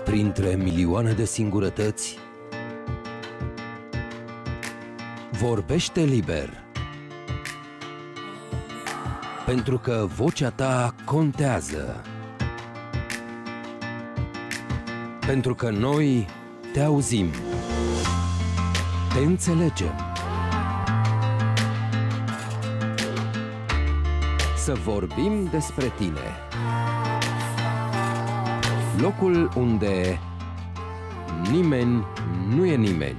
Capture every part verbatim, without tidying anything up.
Printre milioane de singurătăți, vorbește liber, pentru că vocea ta contează, pentru că noi te auzim, te înțelegem. Să vorbim despre tine. Locul unde nimeni nu e nimeni.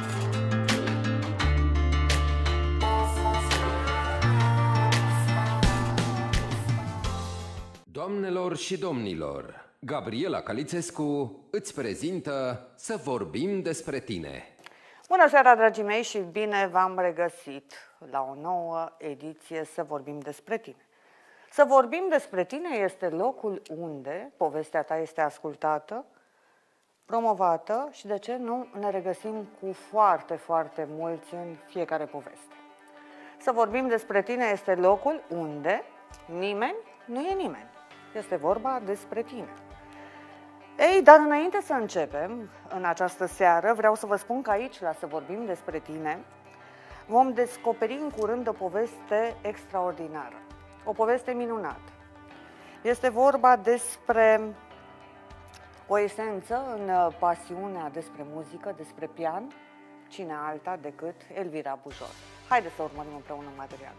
Doamnelor și domnilor, Gabriela Calițescu îți prezintă Să vorbim despre tine. Bună seara, dragii mei, și bine v-am regăsit la o nouă ediție Să vorbim despre tine. Să vorbim despre tine este locul unde povestea ta este ascultată, promovată și, de ce nu, ne regăsim cu foarte, foarte mulți în fiecare poveste. Să vorbim despre tine este locul unde nimeni nu e nimeni. Este vorba despre tine. Ei, dar înainte să începem în această seară, vreau să vă spun că aici, la Să vorbim despre tine, vom descoperi în curând o poveste extraordinară. O poveste minunată. Este vorba despre o esență în pasiunea despre muzică, despre pian, cine alta decât Elvira Bujor. Haideți să urmărim împreună materialul.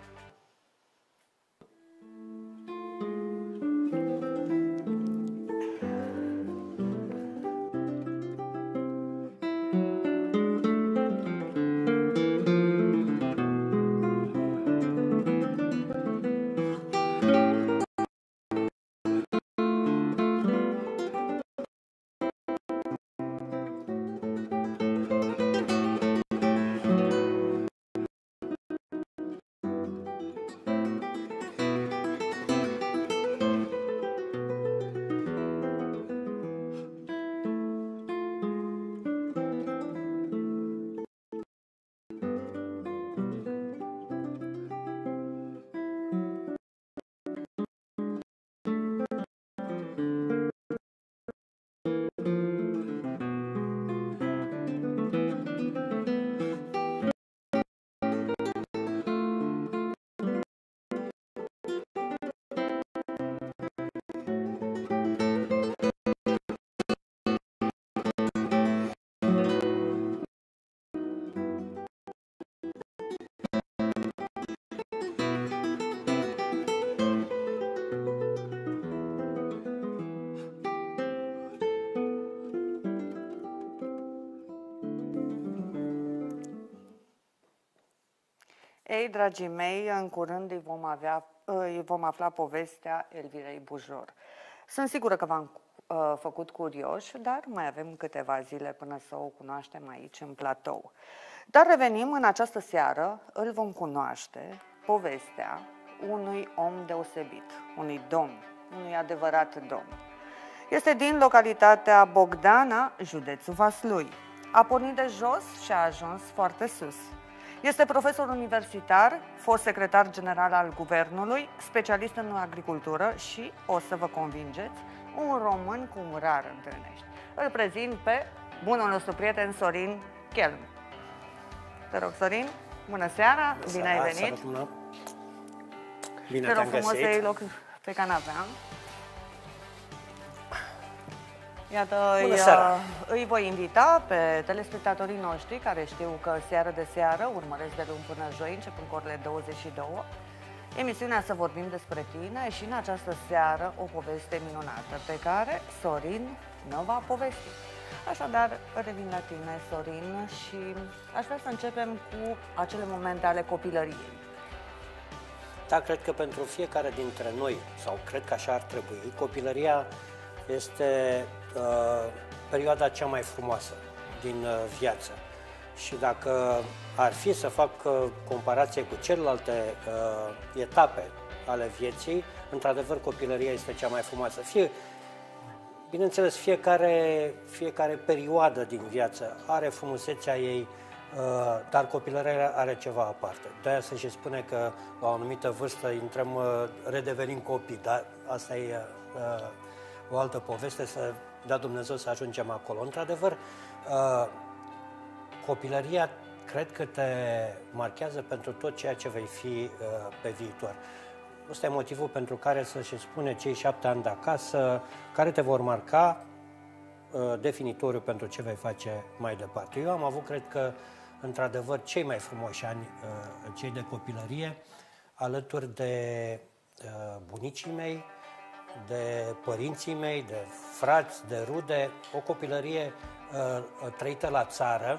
Ei, dragii mei, în curând îi vom, avea, îi vom afla povestea Elvirei Bujor. Sunt sigură că v-am uh, făcut curioși, dar mai avem câteva zile până să o cunoaștem aici, în platou. Dar revenim, în această seară, îl vom cunoaște povestea unui om deosebit, unui domn, unui adevărat domn. Este din localitatea Bogdana, județul Vaslui. A pornit de jos și a ajuns foarte sus. Este profesor universitar, fost secretar general al guvernului, specialist în agricultură și, o să vă convingeți, un român cum rar întâlnești. Îl prezint pe bunul nostru prieten Sorin Chelm. Te rog, Sorin, bună seara, bună bine seara, ai venit. Salut, bine te rog te-am frumos găsit. să iei loc pe canapea. Iată, îi, îi voi invita pe telespectatorii noștri, care știu că seară de seară urmăresc de luni până joi, începând cu orele douăzeci și două, emisiunea Să vorbim despre tine, și în această seară o poveste minunată pe care Sorin ne va povesti. Așadar, revin la tine, Sorin, și aș vrea să începem cu acele momente ale copilăriei. Da, cred că pentru fiecare dintre noi, sau cred că așa ar trebui, copilăria este uh, perioada cea mai frumoasă din uh, viață. Și dacă ar fi să fac uh, comparație cu celelalte uh, etape ale vieții, într-adevăr copilăria este cea mai frumoasă. Fie, bineînțeles, fiecare, fiecare perioadă din viață are frumusețea ei, uh, dar copilăria are ceva aparte. De-aia se și spune că la o anumită vârstă intrăm, uh, redevenim copii, dar asta e uh, o altă poveste, să da Dumnezeu să ajungem acolo. Într-adevăr, uh, copilăria cred că te marchează pentru tot ceea ce vei fi uh, pe viitor. Ăsta e motivul pentru care să-și spune cei șapte ani de acasă, care te vor marca uh, definitoriu pentru ce vei face mai departe. Eu am avut, cred că, într-adevăr, cei mai frumoși ani, uh, cei de copilărie, alături de uh, bunicii mei, de părinții mei, de frați, de rude, o copilărie uh, trăită la țară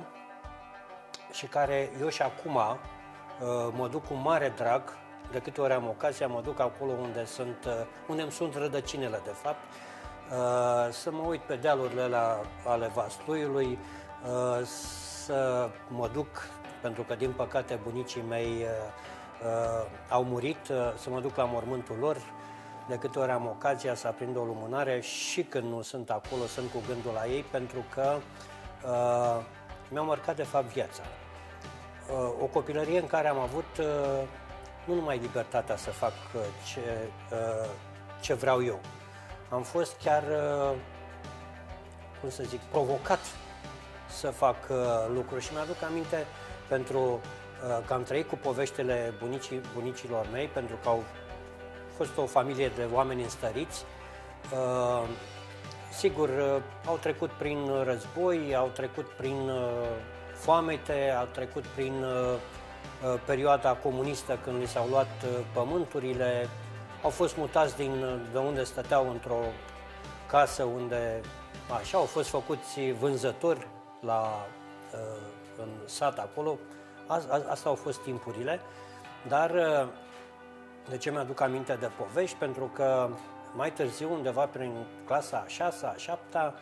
și care eu și acum uh, mă duc cu mare drag, de câte ori am ocazia, mă duc acolo unde, sunt, uh, unde îmi sunt rădăcinile, de fapt, uh, să mă uit pe dealurile la, ale Vasluiului, uh, să mă duc, pentru că din păcate bunicii mei uh, uh, au murit, uh, să mă duc la mormântul lor. De câte ori am ocazia să aprind o lumânare și când nu sunt acolo, sunt cu gândul la ei, pentru că uh, mi-au marcat de fapt viața. Uh, o copilărie în care am avut uh, nu numai libertatea să fac uh, ce, uh, ce vreau eu. Am fost chiar, uh, cum să zic, provocat să fac uh, lucruri și mi-aduc aminte pentru uh, că am trăit cu poveștile bunicii, bunicilor mei, pentru că au fost o familie de oameni înstăriți. Uh, sigur, uh, au trecut prin război, au trecut prin uh, foamete, au trecut prin uh, uh, perioada comunistă când li s-au luat uh, pământurile, au fost mutați din, de unde stăteau într-o casă unde, așa, au fost făcuți vânzători la, uh, în sat acolo. A, a, asta au fost timpurile, dar uh, de ce mi-aduc aminte de povești? Pentru că mai târziu, undeva prin clasa a șasea, a șaptea,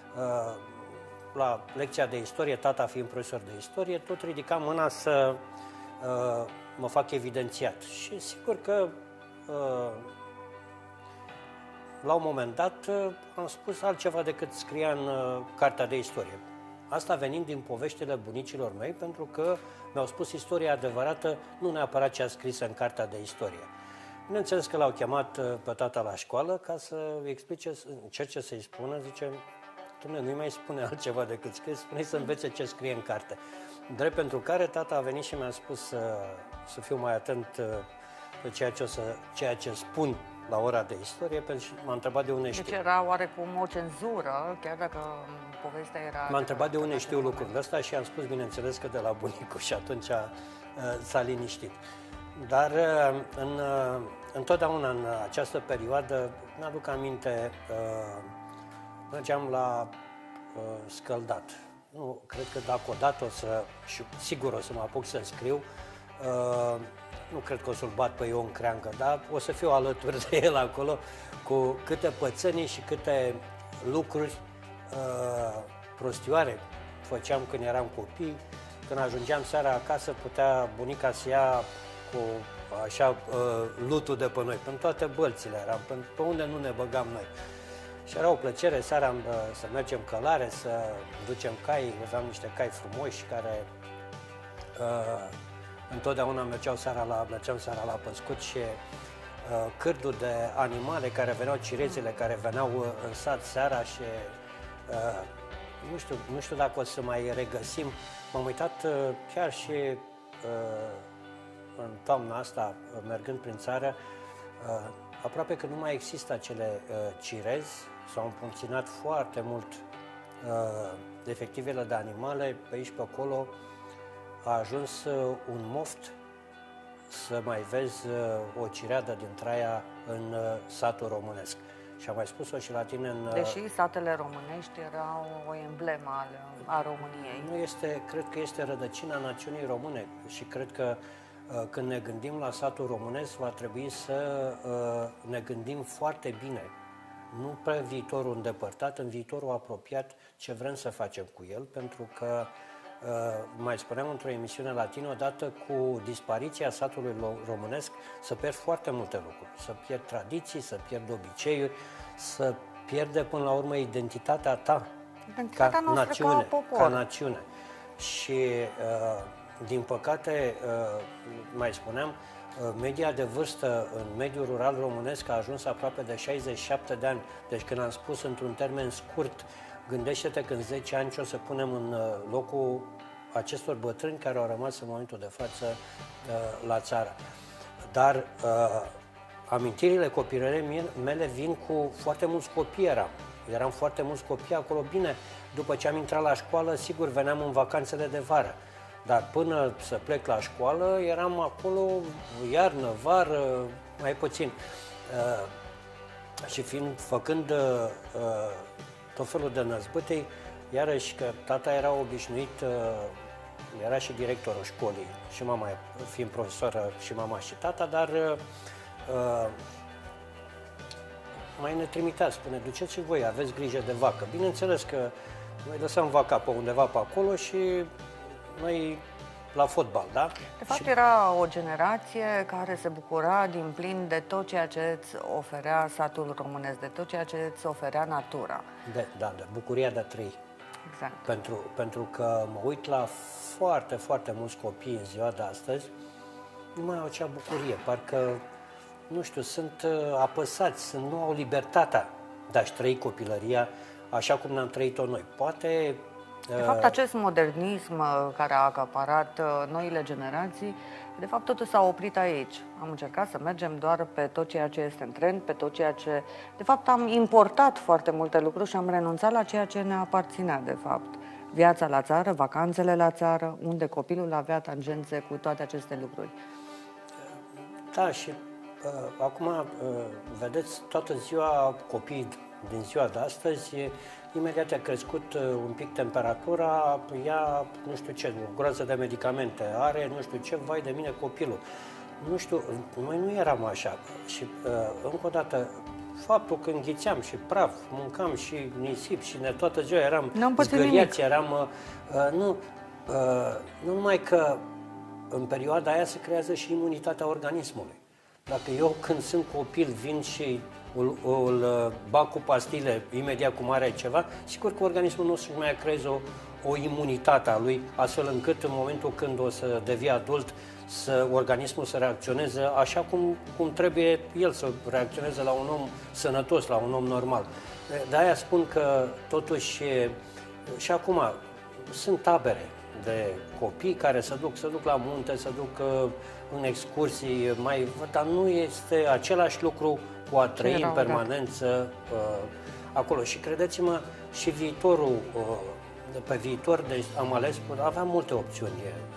la lecția de istorie, tata fiind profesor de istorie, tot ridicam mâna să mă fac evidențiat. Și sigur că la un moment dat am spus altceva decât scria în cartea de istorie. Asta venind din poveștile bunicilor mei, pentru că mi-au spus istoria adevărată, nu neapărat ce a scris în cartea de istorie. Bineînțeles că l-au chemat pe tata la școală ca să explice, încerce să-i spună, zice, Doamne, nu-i mai spune altceva decât scrie, spune să învețe ce scrie în carte. Drept pentru care tata a venit și mi-a spus să, să fiu mai atent pe ceea ce, o să, ceea ce spun la ora de istorie, pentru că m-a întrebat de unde știu. Deci era oarecum o cenzură, chiar dacă povestea era... M-a întrebat de unde știu lucrurile astea și am spus, bineînțeles, că de la bunicul și atunci uh, s-a liniștit. Dar uh, în, uh, întotdeauna în această perioadă, mi-aduc aminte, uh, mergeam la uh, scăldat. Nu, cred că dacă odată o să, și sigur o să mă apuc să scriu, uh, nu cred că o să-l bat pe Ion Creangă, dar o să fiu alături de el acolo cu câte pățănii și câte lucruri uh, prostioare făceam când eram copii. Când ajungeam seara acasă, putea bunica să ia cu așa uh, lutul de pe noi, până toate bălțile eram, până pe unde nu ne băgam noi. Și era o plăcere seara uh, să mergem călare, să ducem cai, aveam niște cai frumoși care uh, întotdeauna mergeau seara la, mergeam seara la păscut și uh, cârdul de animale care veneau, cirezile care veneau uh, în sat seara și uh, nu știu, nu știu dacă o să mai regăsim. M-am uitat uh, chiar și uh, în toamna asta, uh, mergând prin țară, uh, aproape că nu mai există acele uh, cirezi, s-au împuținat foarte mult uh, efectivele de animale, pe aici pe acolo a ajuns uh, un moft să mai vezi uh, o cireadă din traia în uh, satul românesc. Și am mai spus-o și la tine în... Deși satele românești erau o emblemă a României. Nu este, cred că este rădăcina națiunii române și cred că uh, când ne gândim la satul românesc va trebui să uh, ne gândim foarte bine. Nu pe viitorul îndepărtat, în viitorul apropiat ce vrem să facem cu el, pentru că Uh, mai spuneam într-o emisiune la tine, odată cu dispariția satului românesc, să pierd foarte multe lucruri, să pierd tradiții, să pierd obiceiuri, să pierde până la urmă identitatea ta identitatea ca națiune, ca, ca națiune. Și uh, din păcate, mai spuneam, media de vârstă în mediul rural românesc a ajuns aproape de șaizeci și șapte de ani. Deci când am spus într-un termen scurt, gândește-te că în zece ani ce o să punem în locul acestor bătrâni care au rămas în momentul de față la țară. Dar amintirile copilăriei mele vin cu foarte mulți copii eram. Eram foarte mulți copii acolo. Bine, după ce am intrat la școală, sigur, veneam în vacanțele de vară. Dar până să plec la școală, eram acolo iarnă, vară, mai puțin. Uh, și fiind, făcând uh, tot felul de năzbâtei, iarăși că tata era obișnuit, uh, era și directorul școlii, și mama, fiind profesoară, și mama și tata, dar uh, mai ne trimitea, spune, duceți și voi, aveți grijă de vacă. Bineînțeles că noi lăsam vaca pe undeva pe acolo și noi la fotbal, da? De fapt, și... era o generație care se bucura din plin de tot ceea ce îți oferea satul românesc, de tot ceea ce îți oferea natura. De, da, de bucuria de a trăi. Exact. Pentru, pentru că mă uit la foarte, foarte mulți copii în ziua de astăzi, nu mai au acea bucurie, parcă, nu știu, sunt uh, apăsați, sunt, nu au libertatea de a-și trăi copilăria așa cum ne-am trăit-o noi. Poate... De fapt, acest modernism care a acaparat noile generații, de fapt, totul s-a oprit aici. Am încercat să mergem doar pe tot ceea ce este în trend, pe tot ceea ce... De fapt, am importat foarte multe lucruri și am renunțat la ceea ce ne aparținea, de fapt. Viața la țară, vacanțele la țară, unde copilul avea tangențe cu toate aceste lucruri. Da, și uh, acum, uh, vedeți, toată ziua copiii din ziua de astăzi, imediat a crescut un pic temperatura, ia, nu știu ce, o groază de medicamente, are, nu știu ce, vai de mine copilul. Nu știu, noi nu eram așa. Și, uh, încă o dată, faptul că înghițeam și praf, mâncam și nisip și ne toată ziua eram zgâriați, eram... Uh, nu, uh, nu numai că în perioada aia se creează și imunitatea organismului. Dacă eu, când sunt copil, vin și îl, îl bag cu pastile imediat cum are ceva, sigur că organismul nostru mai creează o, o imunitate a lui, astfel încât în momentul când o să devie adult, să organismul să reacționeze așa cum, cum trebuie el să reacționeze la un om sănătos, la un om normal. De-aia spun că totuși și acum sunt tabere de copii care se duc, se duc la munte, se duc în excursii, mai, dar nu este același lucru cu a trăi în permanență uh, acolo. Și credeți-mă, și viitorul, uh, pe viitor, deci am ales, aveam multe opțiuni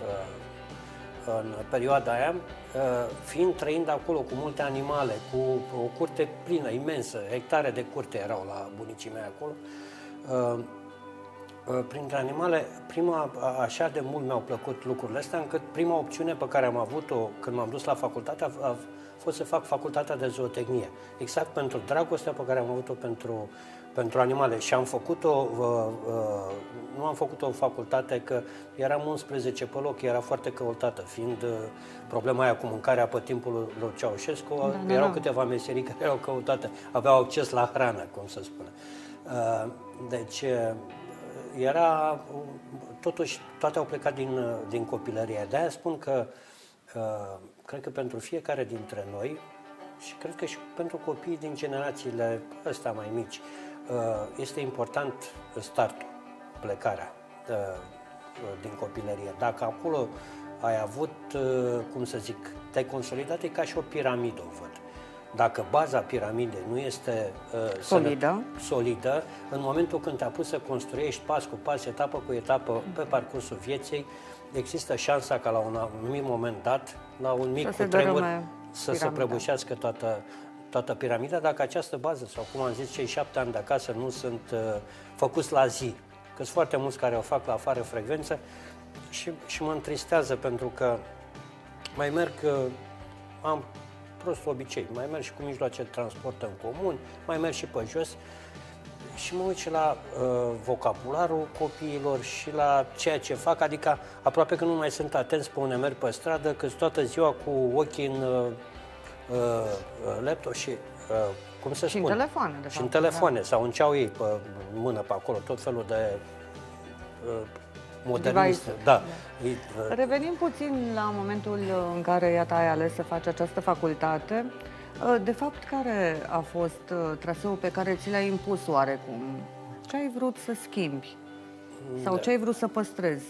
uh, în perioada aia, uh, fiind trăind acolo cu multe animale, cu o curte plină, imensă, hectare de curte erau la bunicii mei acolo. Uh, Printre animale, prima, așa de mult mi-au plăcut lucrurile astea, încât prima opțiune pe care am avut-o când m-am dus la facultate a, a fost să fac facultatea de zootehnie. Exact pentru dragostea pe care am avut-o pentru, pentru animale. Și am făcut-o, uh, uh, nu am făcut o facultate că eram unsprezece pe loc, era foarte căutată, fiind uh, problema aia cu mâncarea pe timpul lui Ceaușescu, da, erau da. câteva meserii care erau căutate, aveau acces la hrană, cum să spune. Uh, deci... Uh, Era, totuși, toate au plecat din, din copilărie. De-aia spun că, uh, cred că pentru fiecare dintre noi, și cred că și pentru copiii din generațiile astea mai mici, uh, este important startul, plecarea uh, din copilărie. Dacă acolo ai avut, uh, cum să zic, te-ai consolidat, e ca și o piramidă, o văd. Dacă baza piramidei nu este uh, solidă. solidă, în momentul când te-a pus să construiești pas cu pas, etapă cu etapă, pe parcursul vieții, există șansa ca la un anumit moment dat, la un mic cutremur, să se prăbușească toată, toată piramida, dacă această bază, sau cum am zis, cei șapte ani de acasă nu sunt uh, făcuți la zi. Că sunt foarte mulți care o fac la afară frecvență și, și mă întristează pentru că mai merg, uh, am prost obicei, mai merg și cu mijloace de transport în comun, mai merg și pe jos și mă uit și la uh, vocabularul copiilor și la ceea ce fac, adică aproape că nu mai sunt atenți pe unde merg pe stradă, că toată ziua cu ochii în uh, uh, laptop și, uh, cum să și spun? în telefoane, de și fapt, în telefoane, da. sau în ce au ei pe mână pe acolo, tot felul de uh, modernistă. Da. Revenim puțin la momentul în care, iată, ai ales să faci această facultate. De fapt, care a fost traseul pe care ți l-ai impus oarecum? Ce ai vrut să schimbi? Sau ce ai vrut să păstrezi?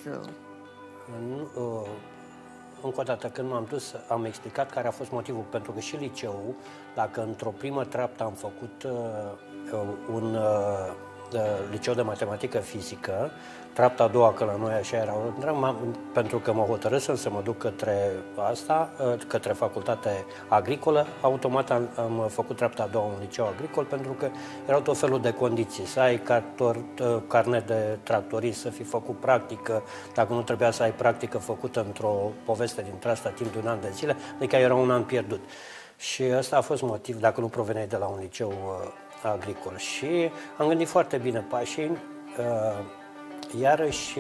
Încă o dată, când m-am dus, am explicat care a fost motivul, pentru că și liceul, dacă într-o primă treaptă am făcut uh, un uh, liceu de matematică fizică, treapta a doua, că la noi așa era, pentru că mă hotărâsem să mă duc către asta, către facultate agricolă, automat am, am făcut treapta a doua un liceu agricol, pentru că erau tot felul de condiții, să ai cartor, carnet de tractorist, să fi făcut practică, dacă nu trebuia să ai practică făcută într-o poveste dintre asta timp de un an de zile, adică era un an pierdut. Și ăsta a fost motiv, dacă nu proveneai de la un liceu uh, agricol. Și am gândit foarte bine pașii, uh, iarăși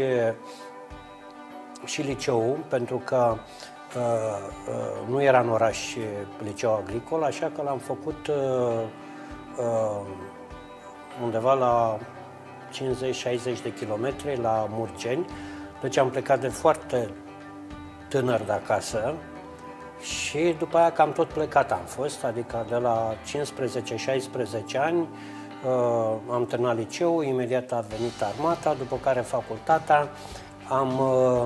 și liceul, pentru că uh, uh, nu era în oraș liceu agricol, așa că l-am făcut uh, uh, undeva la cincizeci șaizeci de kilometri la Murgeni. Deci am plecat de foarte tânăr de acasă și după aia cam tot plecat am fost, adică de la cincisprezece șaisprezece ani. Uh, am terminat liceul, imediat a venit armata, după care facultatea. Am, uh,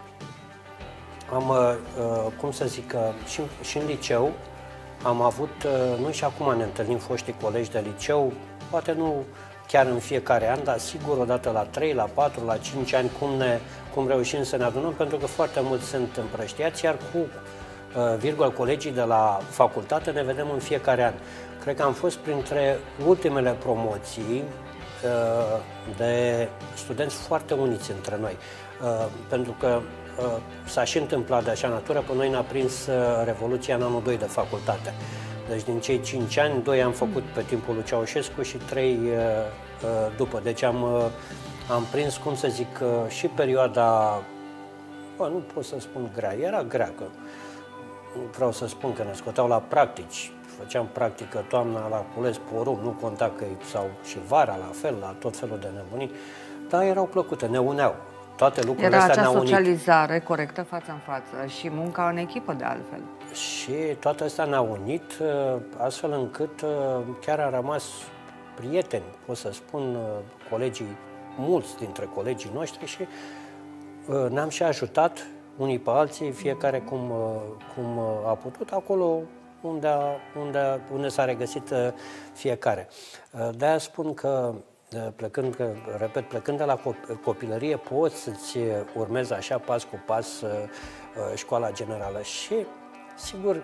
am uh, cum să zic, uh, și, și în liceu am avut, uh, noi și acum ne întâlnim foștii colegi de liceu, poate nu chiar în fiecare an, dar sigur odată la trei, la patru, la cinci ani, cum, ne, cum reușim să ne adunăm, pentru că foarte mulți sunt împrăștiați, iar cu uh, virgul colegii de la facultate ne vedem în fiecare an. Cred că am fost printre ultimele promoții uh, de studenți foarte uniți între noi, uh, pentru că uh, s-a și întâmplat de așa natură, pe noi ne-a prins uh, Revoluția în anul doi de facultate. Deci din cei cinci ani, doi am făcut pe timpul lui Ceaușescu și trei uh, uh, după. Deci am, uh, am prins, cum să zic, uh, și perioada, bă, nu pot să spun grea, era grea, că vreau să spun că ne scoteau la practici. Făceam practică toamna la cules porumb, nu conta că sau și vara la fel, la tot felul de nebunii, dar erau plăcute, ne uneau. Toate lucrurile Era astea acea ne-au unit. socializare corectă față în față și munca în echipă de altfel. Și toate astea ne-au unit, astfel încât chiar am rămas prieteni, pot să spun, colegii, mulți dintre colegii noștri și ne-am și ajutat unii pe alții, fiecare cum, cum a putut, acolo unde, a, unde, unde s-a regăsit fiecare. De-aia spun că, plecând, că, repet, plecând de la copilărie, poți să-ți urmezi așa pas cu pas școala generală și, sigur,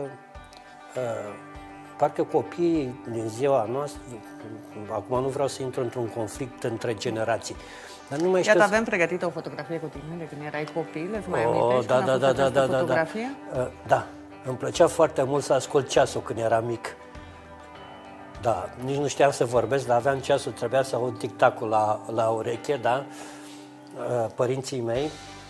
parcă copiii din ziua noastră, acum nu vreau să intru într-un conflict între generații, dar nu mai știu... Iată, avem pregătită o fotografie cu tine de când erai copil, îți mai oh, amintești da, când da, a da, fost da, această da, fotografie? Da, da, îmi plăcea foarte mult să ascult ceasul când eram mic. Da, nici nu știam să vorbesc, dar aveam ceasul, trebuia să aud tic-tacul la, la ureche, da? Părinții mei,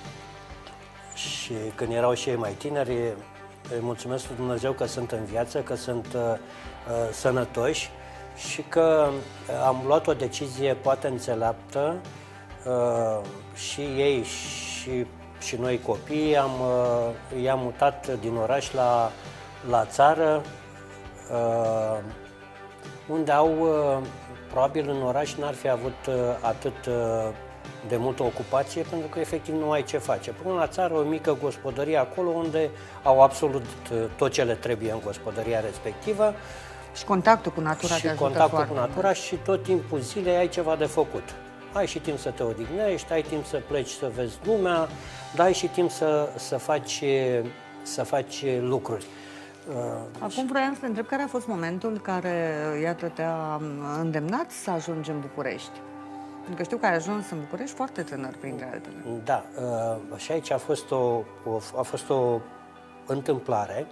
și când erau și ei mai tineri, îi mulțumesc lui Dumnezeu că sunt în viață, că sunt uh, uh, sănătoși și că am luat o decizie poate înțeleaptă uh, și ei și, și noi copiii, am, uh, i-am mutat din oraș la, la țară, uh, unde au, uh, probabil în oraș n-ar fi avut uh, atât uh, de multă ocupație, pentru că efectiv nu ai ce face. Până la țară, o mică gospodărie acolo unde au absolut tot ce le trebuie în gospodăria respectivă. Și contactul cu natura și te ajută contactul foarte cu natura mult. Și tot timpul zilei ai ceva de făcut. Ai și timp să te odihnești, ai timp să pleci să vezi lumea, dar ai și timp să, să, faci, să faci lucruri. Acum vreau să te întreb care a fost momentul care, iată, te-a îndemnat să ajungi în București. Pentru că știu că ai ajuns în București foarte tânăr, printre altele. Da, și aici a fost o, o, a fost o întâmplare.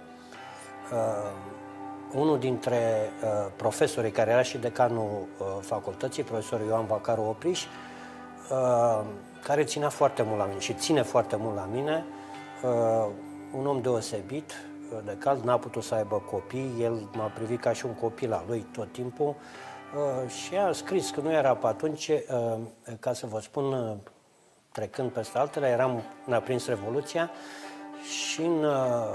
Unul dintre profesorii, care era și decanul facultății, profesorul Ioan Vacaru Opriș, care ținea foarte mult la mine și ține foarte mult la mine, un om deosebit, de cald, n-a putut să aibă copii, el m-a privit ca și un copil al lui tot timpul. Uh, și a scris că nu era pe atunci, uh, ca să vă spun, uh, trecând peste altele, eram, ne-a prins Revoluția și în uh,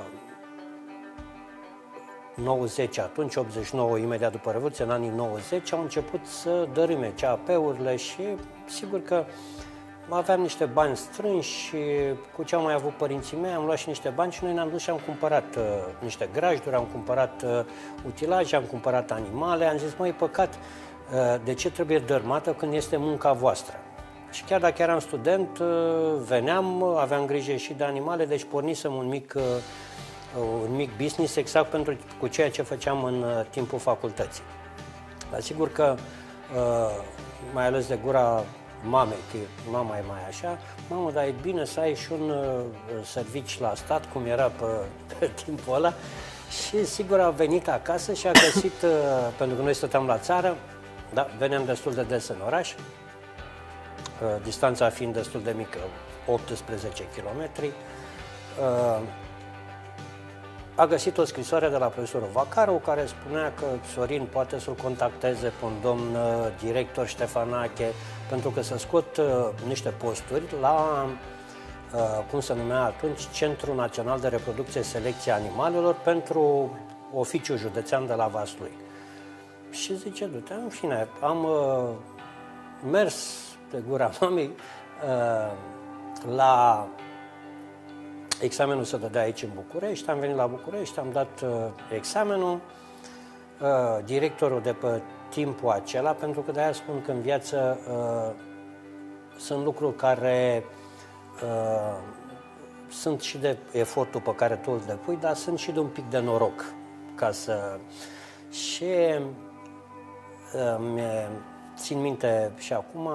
nouăzeci, atunci, optzeci și nouă, imediat după Revoluție, în anii nouăzeci, au început să dărâme C A P-urile și sigur că aveam niște bani strânși și cu ce au mai avut părinții mei, am luat și niște bani și noi ne-am dus și am cumpărat uh, niște grajduri, am cumpărat uh, utilaje, am cumpărat animale, am zis, măi, păcat, uh, de ce trebuie dărmată când este munca voastră? Și chiar dacă eram student, uh, veneam, aveam grijă și de animale, deci pornisem un mic, uh, un mic business exact pentru cu ceea ce făceam în uh, timpul facultății. Dar sigur că, uh, mai ales de gura mamei, că mama e mai așa, mamă, dar e bine să ai și un uh, serviciu la stat, cum era pe, pe timpul ăla, și sigur a venit acasă și a găsit, uh, pentru că noi stăteam la țară, da, veneam destul de des în oraș, uh, distanța fiind destul de mică, optsprezece kilometri, uh, a găsit o scrisoare de la profesorul Vacaru care spunea că Sorin poate să-l contacteze pe un domn uh, director Ștefanache pentru că să scot uh, niște posturi la, uh, cum se numea atunci, Centrul Național de Reproducție și Selecție Animalelor pentru oficiul județean de la Vaslui. Și zice, du-te, în fine, am uh, mers de gura mamei uh, la examenul se dădea aici în București, am venit la București, am dat uh, examenul, uh, directorul de pe timpul acela, pentru că de-aia spun că în viață uh, sunt lucruri care uh, sunt și de efortul pe care tu îl depui, dar sunt și de un pic de noroc, ca să... Și uh, țin minte și acum,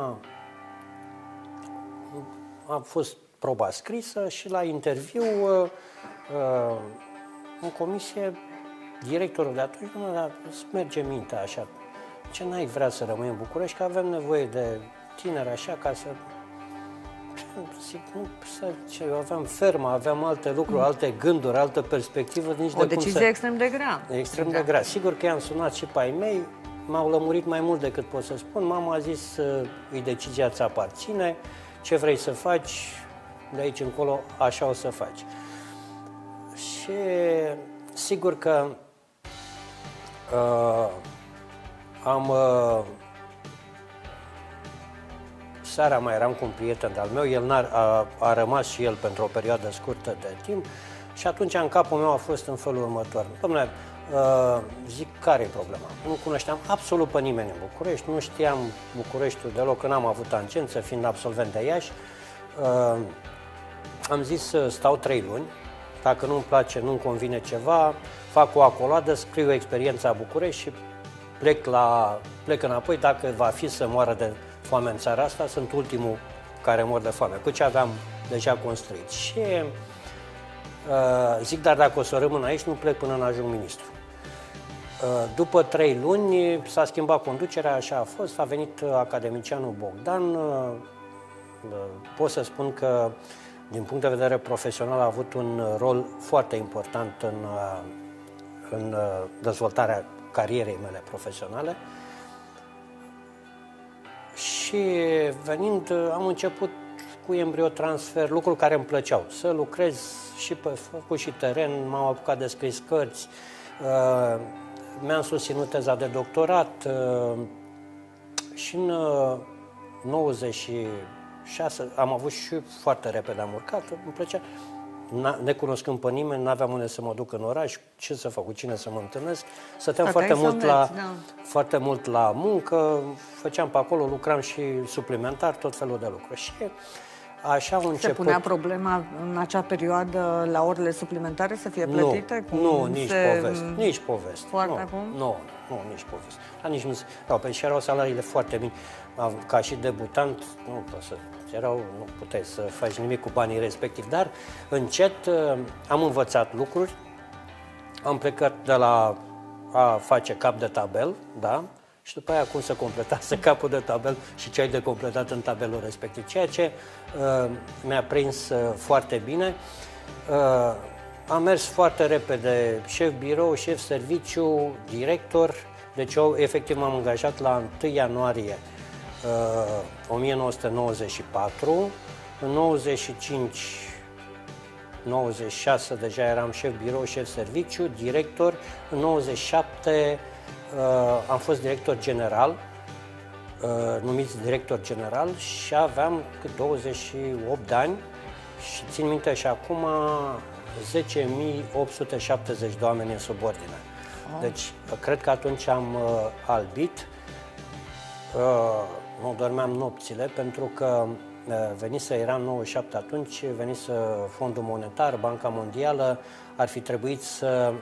a fost proba scrisă și la interviu uh, uh, în comisie, directorul de atunci, nu, dar îți merge mintea așa, ce n-ai vrea să rămâi în București, că avem nevoie de tineri așa ca să... Zic, nu, să, ce, eu aveam fermă, aveam alte lucruri, mm. alte gânduri, altă perspectivă, nici o de decizie cum să... extrem de grea. Extrem de grea. Sigur că i-am sunat și pe ai mei, m-au lămurit mai mult decât pot să spun, mama a zis, e decizia ți aparține, ce vrei să faci, de aici încolo, așa o să faci. Și sigur că uh, am... Uh, seara mai eram cu un prieten de-al meu, el a, a, a rămas și el pentru o perioadă scurtă de timp și atunci în capul meu a fost în felul următor. Dom'le, uh, zic, care e problema? Nu cunoșteam absolut pe nimeni în București, nu știam Bucureștiul deloc, că n-am avut tangență, fiind absolvent de Iași. Uh, am zis să stau trei luni, dacă nu-mi place, nu-mi convine ceva, fac o acoladă, scriu experiența București și plec, la, plec înapoi. Dacă va fi să moară de foame în țara asta, sunt ultimul care mor de foame, cu ce aveam deja construit. Și uh, zic, dar dacă o să rămân aici, nu plec până n-ajung ministru. Uh, după trei luni s-a schimbat conducerea, așa a fost, a venit academicianul Bogdan. Uh, pot să spun că, din punct de vedere profesional, a avut un rol foarte important în, uh, în uh, dezvoltarea carierei mele profesionale. Și venind, am început cu embriotransfer, lucruri care îmi plăceau. Să lucrez și pe făcut și teren, m-am apucat de scris cărți, uh, mi-am susținut teza de doctorat uh, și în uh, nouăzeci și șase am avut și foarte repede am urcat, îmi plăcea. Necunoscând pe nimeni, n-aveam unde să mă duc în oraș, ce să fac, cu cine să mă întâlnesc. Stăteam foarte mult, mergi, la, da. foarte mult la muncă, făceam pe acolo, lucram și suplimentar, tot felul de lucruri. Și așa au început... Se punea problema în acea perioadă la orele suplimentare să fie plătite? Nu, nu nici se... poveste, nici poveste. Foarte nu, acum? Nu, nu, nici poveste. Dar nici nu, da, pe și erau salariile foarte mici. Ca și debutant, nu pot să... Erau, nu puteai să faci nimic cu banii respectivi, dar încet am învățat lucruri, am plecat de la a face cap de tabel, da, și după aia cum să completase capul de tabel și ce ai de completat în tabelul respectiv, ceea ce uh, mi-a prins uh, foarte bine. Uh, am mers foarte repede, șef birou, șef serviciu, director, deci eu efectiv m-am angajat la întâi ianuarie Uh, o mie nouă sute nouăzeci și patru, în nouăzeci și cinci nouăzeci și șase deja eram șef birou, șef serviciu, director. În nouăzeci și șapte uh, am fost director general, uh, numit director general și aveam cât douăzeci și opt de ani și țin minte și acum zece mii opt sute șaptezeci de oameni în subordine. Oh. Deci, cred că atunci am uh, albit, uh, nu dormeam nopțile pentru că venise, era în nouăzeci și șapte atunci, venise Fondul Monetar, Banca Mondială, ar fi trebuit să,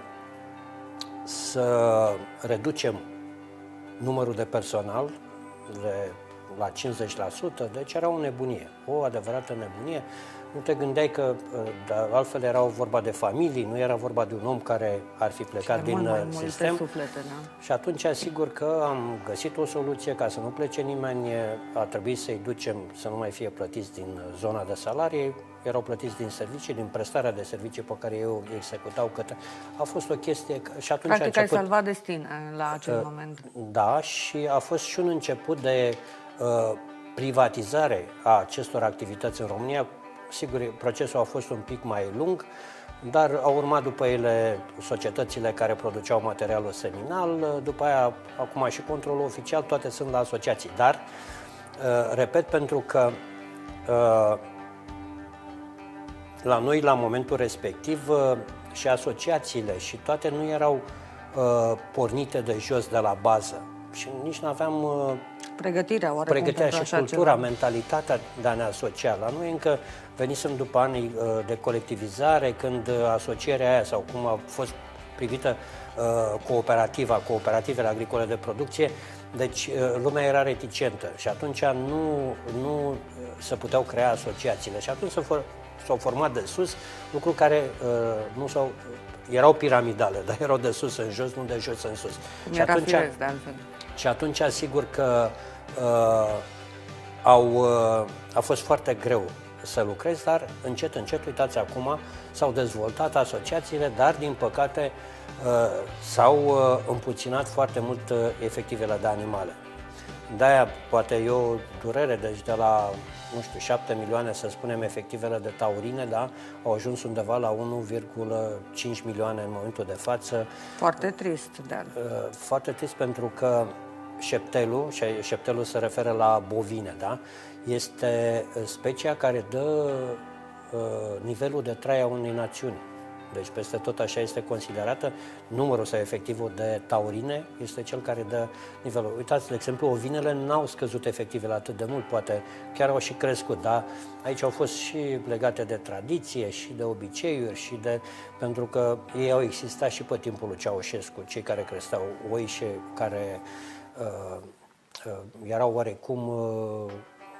să reducem numărul de personal de la cincizeci la sută, deci era o nebunie, o adevărată nebunie. Nu te gândeai că, de altfel era vorba de familii, nu era vorba de un om care ar fi plecat din mult mai sistem. Suflete, da? Și atunci, sigur că am găsit o soluție ca să nu plece nimeni, a trebuit să-i ducem să nu mai fie plătiți din zona de salarii, erau plătiți din servicii, din prestarea de servicii pe care eu executau către... A fost o chestie și atunci Practic a început... ai salvat destine la acel uh, moment. Da, și a fost și un început de uh, privatizare a acestor activități în România. Sigur, procesul a fost un pic mai lung, dar au urmat după ele societățile care produceau materialul seminal, după aia, acum și controlul oficial, toate sunt la asociații. Dar, repet, pentru că la noi, la momentul respectiv, și asociațiile și toate nu erau pornite de jos, de la bază. Și nici nu aveam pregătirea, oarecum, pregătirea și cultura, ceva. Mentalitatea de a ne asocia. La noi încă venisem după ani de colectivizare, când asocierea aia, sau cum a fost privită cooperativa, cooperativele agricole de producție, deci lumea era reticentă și atunci nu, nu se puteau crea asociațiile. Și atunci s-au format de sus lucruri care nu s-au... erau piramidale, dar erau de sus în jos, nu de jos în sus. Cum și era atunci, firesc, de altfel. Și atunci, sigur că uh, au, uh, a fost foarte greu să lucrez, dar încet, încet, uitați, acum s-au dezvoltat asociațiile, dar, din păcate, uh, s-au uh, împuținat foarte mult uh, efectivele de animale. De-aia, poate e o durere, deci de la, nu știu, șapte milioane, să spunem, efectivele de taurine, da, au ajuns undeva la unu virgulă cinci milioane în momentul de față. Foarte trist, de altfel. Uh, foarte trist pentru că șeptelul, și șeptelul se referă la bovine, da? Este specia care dă uh, nivelul de trai a unei națiuni. Deci peste tot așa este considerată. Numărul sau efectivul de taurine este cel care dă nivelul. Uitați, de exemplu, ovinele n-au scăzut efectivele atât de mult, poate chiar au și crescut, dar aici au fost și legate de tradiție și de obiceiuri și de... pentru că ei au existat și pe timpul lui Ceaușescu, cei care creșteau oi și care uh, uh, erau oarecum uh,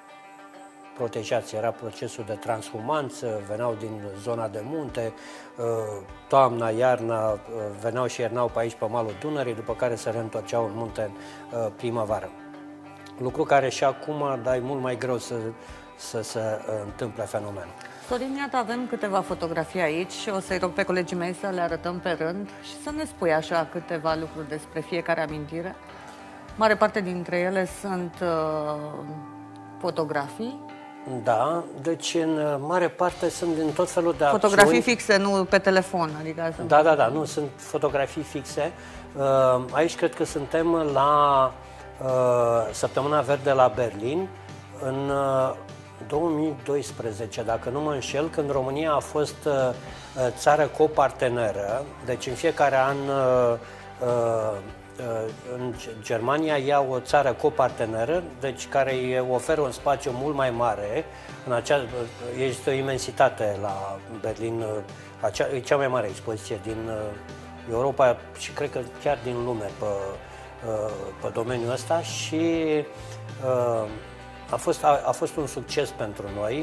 protejați. Era procesul de transhumanță, veneau din zona de munte, toamna, iarna, veneau și ierneau pe aici, pe malul Dunării, după care se reîntorceau în munte în primăvară. Lucru care și acum, dar e mult mai greu să, să se întâmple fenomenul. Sorin, iată, avem câteva fotografii aici și o să-i rog pe colegii mei să le arătăm pe rând și să ne spui așa câteva lucruri despre fiecare amintire. Mare parte dintre ele sunt uh, fotografii. Da, deci în mare parte sunt din tot felul de fotografii acțiuni. fixe, nu pe telefon, adică... Da, da, da, nu, sunt fotografii fixe. Aici cred că suntem la Săptămâna Verde la Berlin, în două mii doisprezece, dacă nu mă înșel, când România a fost țară coparteneră, deci în fiecare an în Germania ia o țară coparteneră, deci care îi oferă un spațiu mult mai mare. În acea, este o imensitate la Berlin, acea, e cea mai mare expoziție din Europa și cred că chiar din lume pe, pe domeniul ăsta și a fost, a, a fost un succes pentru noi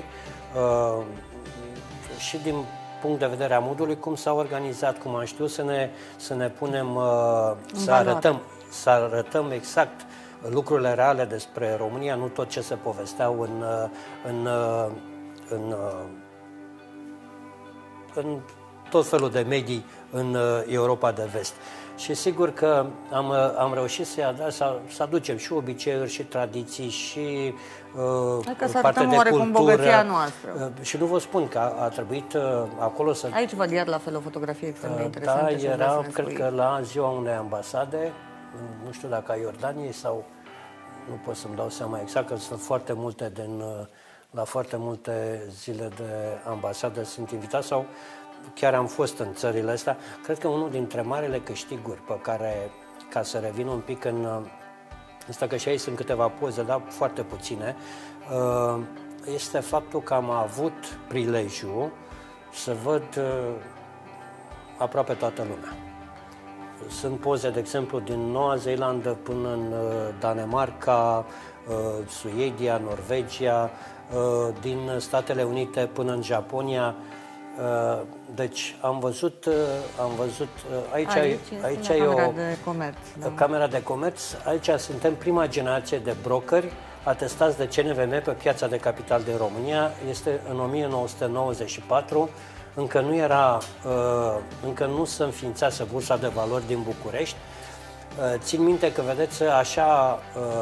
și din punct de vedere a modului cum s-a organizat, cum am știut să ne, să ne punem, să arătăm, să arătăm exact lucrurile reale despre România, nu tot ce se povesteau în, în, în, în, tot felul de medii în Europa de Vest. Și sigur că am, am reușit să, să, să aducem și obiceiuri, și tradiții, și uh, partea de cultură. Noastră. Uh, și nu vă spun că a, a trebuit uh, acolo să... Aici văd iar la fel o fotografie extrem de interesantă. Da, era, cred că la ziua unei ambasade, nu știu dacă a Iordaniei sau... Nu pot să-mi dau seama exact, că sunt foarte multe din, la foarte multe zile de ambasadă sunt invitat sau chiar am fost în țările astea. Cred că unul dintre marile câștiguri pe care, ca să revin un pic în asta, că și aici sunt câteva poze, dar foarte puține, este faptul că am avut prilejul să văd aproape toată lumea. Sunt poze, de exemplu, din Noua Zeelandă până în Danemarca, Suedia, Norvegia, din Statele Unite până în Japonia. Deci am văzut, am văzut aici, aici, aici e o de comerț, da. Camera de comerț. Aici suntem prima generație de brokeri atestați de C N V M pe piața de capital din România. Este în o mie nouă sute nouăzeci și patru. Încă nu era, încă nu se înființase Bursa de Valori din București. Țin minte că, vedeți, așa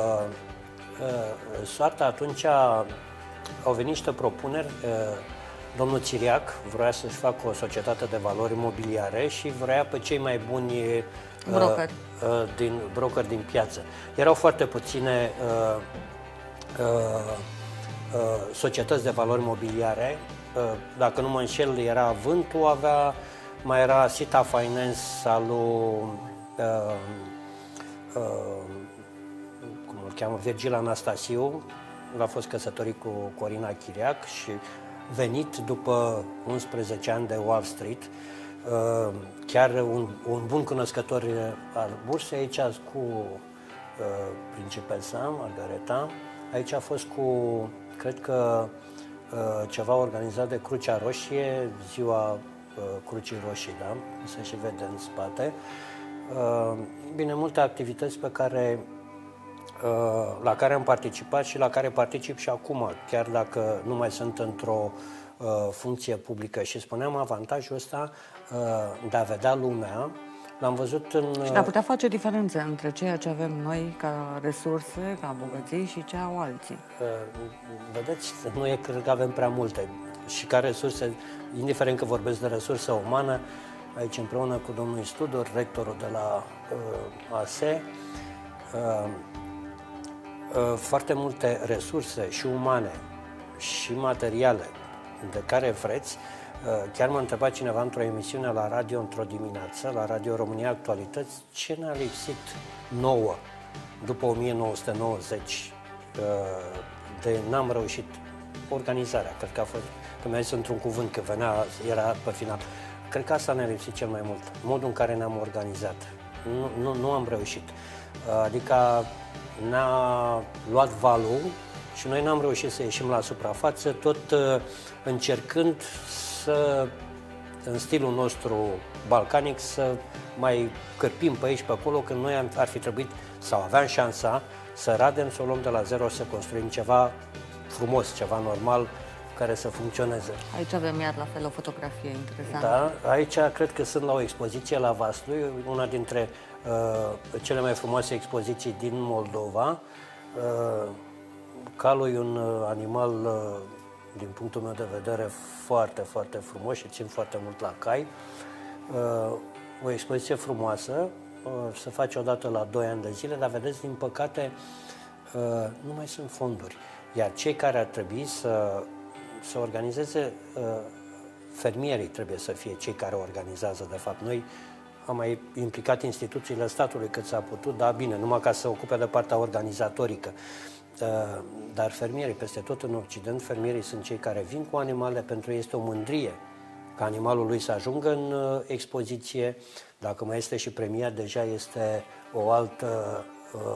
soarta atunci au venit niște propuneri. Domnul Țiriac vrea să-și facă o societate de valori imobiliare și vrea pe cei mai buni broker. din, brokeri din piață. Erau foarte puține societăți de valori imobiliare. Dacă nu mă înșel, era Vântul, avea, mai era Sita Finance al lui, uh, uh, cum îl cheamă, Virgil Anastasiu. El a fost căsătorit cu Corina Chiriac și venit după unsprezece ani de Wall Street, uh, chiar un, un bun cunoscător al bursei, aici cu uh, Principesa Margareta, aici a fost cu, cred că, ceva organizat de Crucea Roșie, ziua uh, Crucii Roșii, da? Se și vede în spate. Uh, bine, multe activități pe care, uh, la care am participat și la care particip și acum, chiar dacă nu mai sunt într-o uh, funcție publică. Și spuneam, avantajul ăsta uh, de a vedea lumea, l-am văzut în... Și de a putea face diferențe între ceea ce avem noi ca resurse, ca bogății și ce au alții. Vedeți, noi cred că avem prea multe și ca resurse, indiferent că vorbesc de resursă umană, aici împreună cu domnul Studor, rectorul de la uh, A S E, uh, uh, foarte multe resurse și umane și materiale de care vreți. Chiar m-a întrebat cineva într-o emisiune la radio într-o dimineață, la Radio România Actualități, ce ne-a lipsit nouă după o mie nouă sute nouăzeci de n-am reușit organizarea. Cred că a fost, că mi-a zis într-un cuvânt că venea, era pe final. Cred că asta ne-a lipsit cel mai mult, modul în care ne-am organizat. Nu, nu, nu am reușit. Adică ne-a luat valul și noi n-am reușit să ieșim la suprafață, tot încercând să, în stilul nostru balcanic, să mai cărpim pe aici, pe acolo, când noi ar fi trebuit, sau aveam șansa, să radem, să o luăm de la zero, să construim ceva frumos, ceva normal, care să funcționeze. Aici avem iar la fel o fotografie interesantă. Da, aici cred că sunt la o expoziție la Vaslui, una dintre uh, cele mai frumoase expoziții din Moldova. Uh, calul e un uh, animal, uh, din punctul meu de vedere, foarte, foarte frumos și țin foarte mult la cai. Uh, o expoziție frumoasă, uh, se face odată la doi ani de zile, dar vedeți, din păcate, uh, nu mai sunt fonduri. Iar cei care ar trebui să, să organizeze, uh, fermierii trebuie să fie cei care organizează, de fapt. Noi am mai implicat instituțiile statului cât s-a putut, dar bine, numai ca să se ocupe de partea organizatorică. Dar fermierii, peste tot în Occident, fermierii sunt cei care vin cu animale, pentru ei este o mândrie ca animalul lui să ajungă în expoziție. Dacă mai este și premiat, deja este o altă,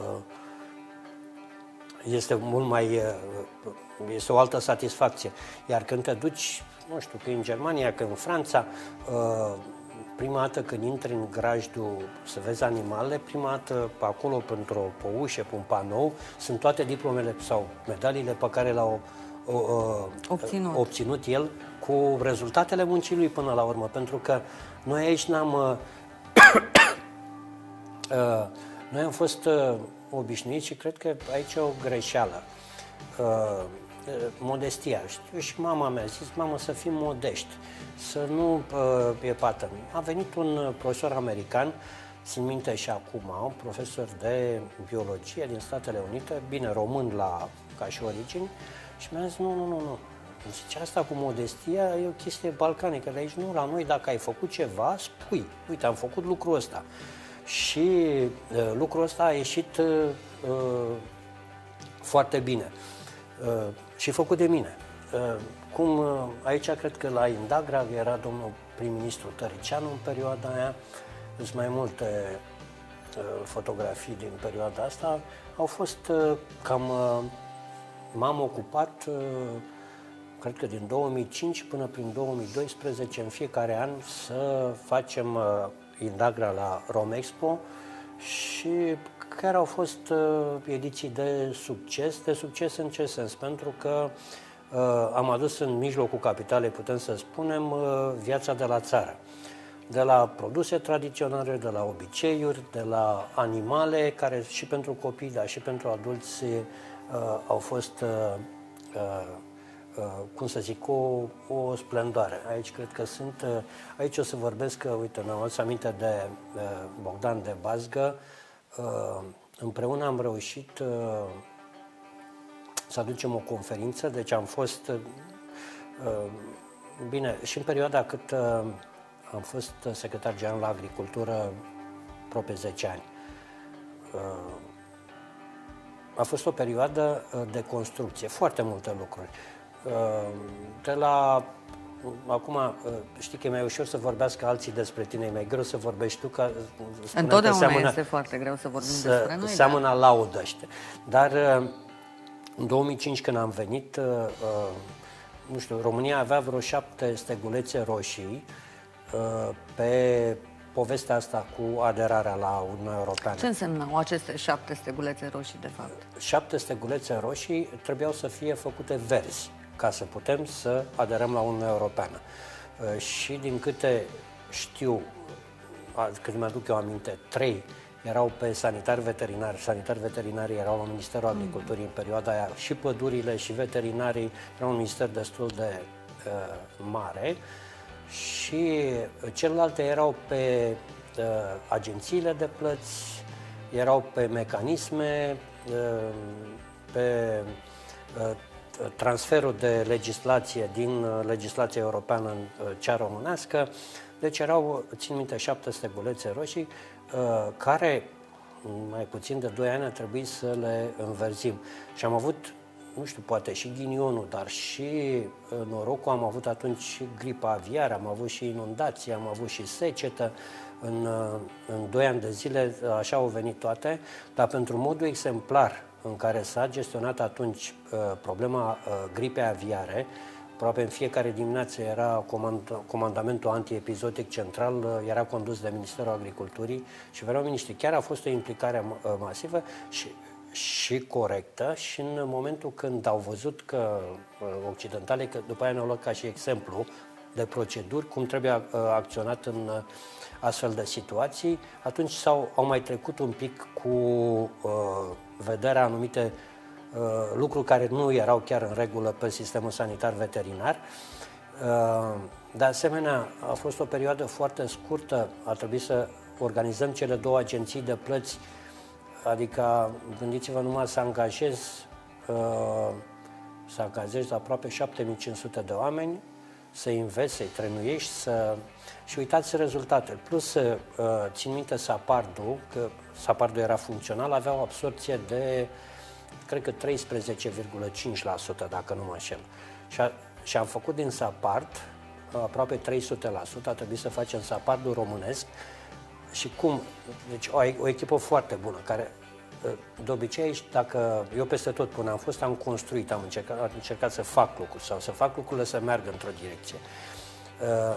este mult mai, este o altă satisfacție. Iar când te duci, nu știu, că în Germania, că în Franța, prima dată când intri în grajdul să vezi animalele, prima dată acolo, pentru o ușă, pe un panou, sunt toate diplomele sau medaliile pe care le-au obținut. obținut el cu rezultatele muncii lui până la urmă, pentru că noi aici n-am... Uh, uh, noi am fost uh, obișnuiți și cred că aici e o greșeală. Uh, modestia. Știu, și mama mi-a zis, mamă, să fim modești, să nu uh, epatăm. A venit un profesor american, țin minte și acum, un profesor de biologie din Statele Unite, bine, român la, ca și origini, și mi-a zis, nu, nu, nu, nu. Zice, asta cu modestia e o chestie balcanică, de aici nu, la noi dacă ai făcut ceva, spui, uite, am făcut lucrul ăsta. Și uh, lucrul ăsta a ieșit uh, foarte bine. Uh, și făcut de mine. Uh, cum uh, aici cred că la Indagra era domnul prim-ministru Tăricianu în perioada aia, sunt mai multe uh, fotografii din perioada asta, au fost uh, cam, uh, m-am ocupat, uh, cred că din două mii cinci până prin două mii doisprezece, în fiecare an să facem uh, Indagra la Romexpo și care au fost uh, ediții de succes. De succes în ce sens? Pentru că uh, am adus în mijlocul capitalei, putem să spunem, uh, viața de la țară. De la produse tradiționale, de la obiceiuri, de la animale, care și pentru copii, dar și pentru adulți uh, au fost, uh, uh, uh, cum să zic, o, o splendoare. Aici cred că sunt, uh, aici o să vorbesc, că, uite, mi-am adus aminte de uh, Bogdan de Bazgă. Uh, împreună am reușit uh, să aducem o conferință, deci am fost, uh, bine, și în perioada cât uh, am fost secretar general la agricultură, aproape zece ani. Uh, a fost o perioadă uh, de construcție, foarte multe lucruri. Uh, de la Acum, știi că e mai ușor să vorbească alții despre tine, e mai greu să vorbești tu, că întotdeauna că seamănă, este foarte greu să vorbim să, despre noi. Seamănă dar... laudă. Dar în două mii cinci, când am venit, nu știu, România avea vreo șapte stegulețe roșii pe povestea asta cu aderarea la Uniunea Europeană. Ce însemnau aceste șapte stegulețe roșii, de fapt? Șapte stegulețe roșii trebuiau să fie făcute verzi, ca să putem să aderăm la Uniunea Europeană. Și din câte știu, cât mi-aduc eu aminte, trei erau pe sanitari veterinari. Sanitari veterinari erau la Ministerul Agriculturii în perioada aia, și pădurile și veterinarii erau un minister destul de uh, mare, și celelalte erau pe uh, agențiile de plăți, erau pe mecanisme, uh, pe uh, transferul de legislație din legislația europeană în cea românească. Deci erau, țin minte, șapte stegulețe roșii care, mai puțin de doi ani, a trebuit să le înverzim. Și am avut, nu știu, poate și ghinionul, dar și norocul, am avut atunci și gripa aviară, am avut și inundații, am avut și secetă. În, în doi ani de zile așa au venit toate, dar pentru modul exemplar în care s-a gestionat atunci uh, problema uh, gripei aviare, aproape în fiecare dimineață era comand comandamentul antiepizotic central, uh, era condus de Ministerul Agriculturii și veneau miniștri. Chiar a fost o implicare uh, masivă și, și corectă, și în momentul când au văzut că uh, occidentale, că după aia ne-au luat ca și exemplu de proceduri, cum trebuie uh, acționat în uh, astfel de situații, atunci s-au, au mai trecut un pic cu uh, vederea anumite uh, lucruri care nu erau chiar în regulă pe sistemul sanitar veterinar. Uh, de asemenea, a fost o perioadă foarte scurtă, a trebuit să organizăm cele două agenții de plăți, adică gândiți-vă numai să angajezi, uh, să angajezi aproape șapte mii cinci sute de oameni, să-i înveți, să-i trenuiești, să... și uitați rezultatele. Plus, uh, țin minte SAPARD-ul, că SAPARD-ul era funcțional, avea o absorpție de, cred că treisprezece virgulă cinci la sută, dacă nu mă înșel. Și, a, și am făcut din SAPARD aproape trei sute la sută, a trebuit să facem SAPARD-ul românesc. Și cum? Deci o, o echipă foarte bună, care de obicei aici, dacă eu peste tot până am fost, am construit, am încercat, am încercat să fac lucruri sau să fac lucrurile să meargă într-o direcție. Uh,